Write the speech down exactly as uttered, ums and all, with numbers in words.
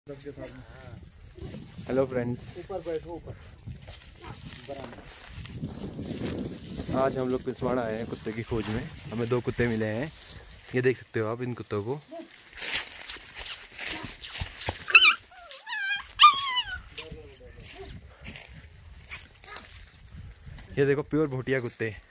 Hello friends, ऊपर बैठो ऊपर। आज हम लोग पिसवाड़ा आए हैं कुत्ते की खोज में। हमें दो कुत्ते मिले हैं, ये देख सकते हो आप इन कुत्तों को। ये देखो प्योर भोटिया कुत्ते।